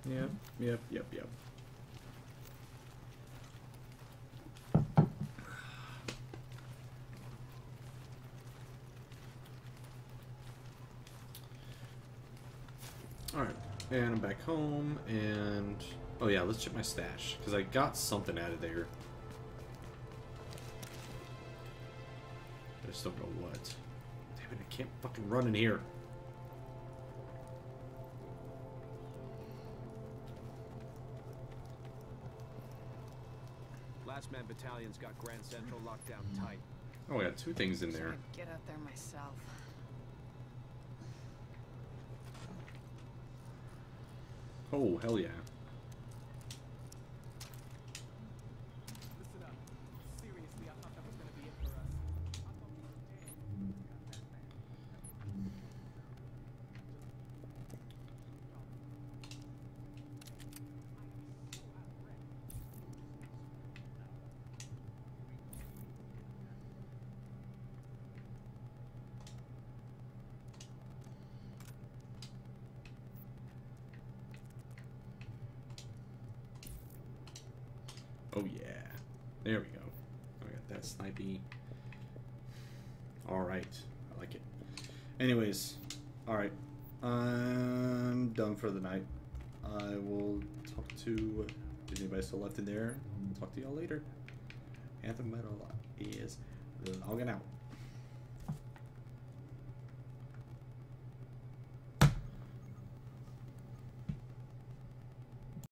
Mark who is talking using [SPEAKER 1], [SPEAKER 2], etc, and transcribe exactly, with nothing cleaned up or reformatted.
[SPEAKER 1] Yep, yep, yep, yep. Alright, and I'm back home, and... Oh yeah, let's check my stash, because I got something out of there. I just don't know what. Damn it, I can't fucking run in here.
[SPEAKER 2] Last Man Battalion's got Grand Central locked down tight.
[SPEAKER 1] Oh, I got two things in there.
[SPEAKER 3] I'd get out there myself.
[SPEAKER 1] Oh, hell yeah.
[SPEAKER 4] Listen up. Seriously, I thought that was gonna be it for us. I thought we were dead.
[SPEAKER 1] Oh yeah. There we go. I got that snipey. Alright. I like it. Anyways. Alright. I'm done for the night. I will talk to... Is anybody still left in there? Talk to y'all later. Anthem Metal is logging out.